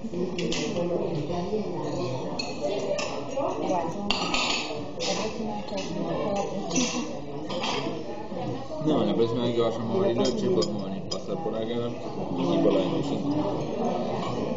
No, la próxima vez que vayamos a Bariloche podemos venir, pasar por acá y por la 25.